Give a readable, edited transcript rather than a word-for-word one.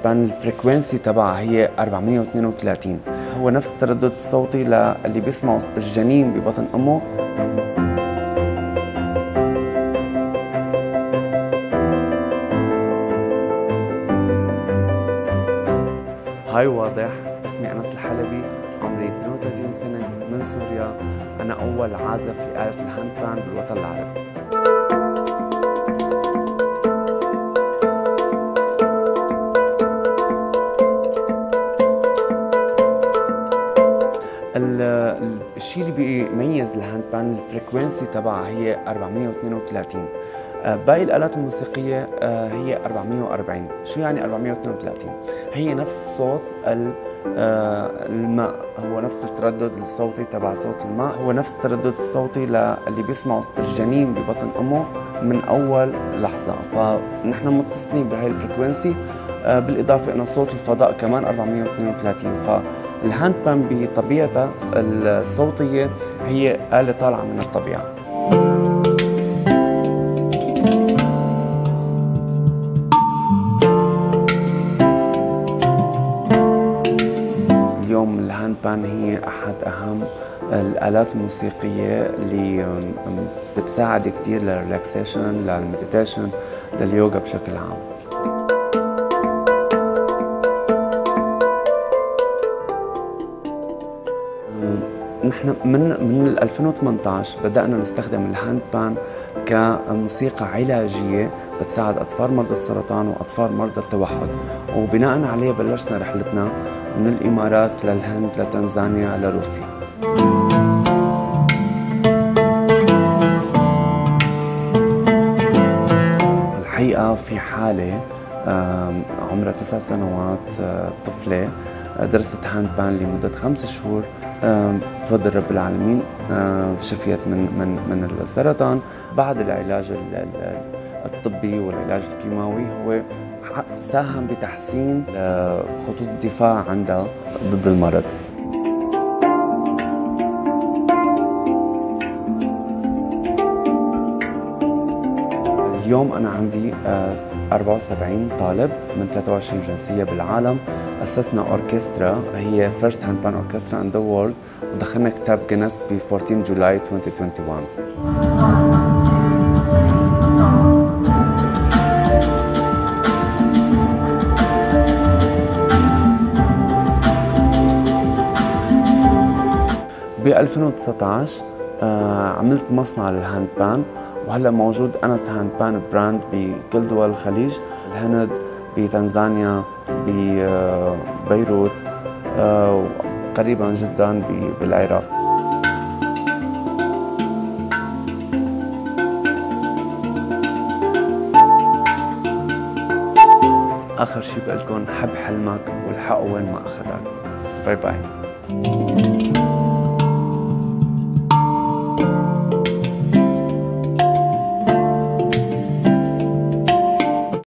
بان الفريكوينسي تبعها هي 432. هو نفس التردد الصوتي اللي بيسمعه الجنين ببطن امه. هاي واضح. اسمي أنس الحلبي، عمري 32 سنة، من سوريا. أنا أول عازف لآلة الهاند بان بالوطن العربي. الشيء اللي بيميز الهاند بان الفريكوينسي تبعها هي 432. باقي الآلات الموسيقية هي 440. شو يعني 432؟ هي نفس صوت الماء، هو نفس التردد الصوتي تبع صوت الماء، هو نفس التردد الصوتي اللي بيسمعه الجنين ببطن أمه من أول لحظة. فنحن متصلين بهاي الفريكوينسي، بالإضافة إلى صوت الفضاء كمان 432. فالهاند بان بطبيعتها الصوتية هي آلة طالعة من الطبيعة. اليوم الهاند بان هي أحد أهم الآلات الموسيقية اللي بتساعد كتير للريلاكسيشن، للمديتيشن، لليوغا بشكل عام. نحن من 2018 بدأنا نستخدم الهاند بان كموسيقى علاجية بتساعد أطفال مرضى السرطان وأطفال مرضى التوحد، وبناء عليه بلشنا رحلتنا من الإمارات للهند لتنزانيا لروسيا. الحقيقة في حالة عمرها 9 سنوات، طفلة درست هاند بان لمدة 5 شهور، بفضل رب العالمين شفيت من السرطان. بعد العلاج الطبي والعلاج الكيماوي هو ساهم بتحسين خطوط الدفاع عندها ضد المرض. اليوم أنا عندي 74 طالب من 23 جنسية بالعالم. أسسنا أوركسترا هي First Handpan Orchestra in the World، ودخلنا كتاب جينيس ب 14 جولاي 2021. ب 2019 عملت مصنع للهاند بان، وهلا موجود أنس هاند بان براند بكل دول الخليج، الهند، بتنزانيا، ببيروت، وقريبا جدا بالعراق. آخر شي بقول لكم، حب حلمك والحقه وين ما أخذك. باي باي.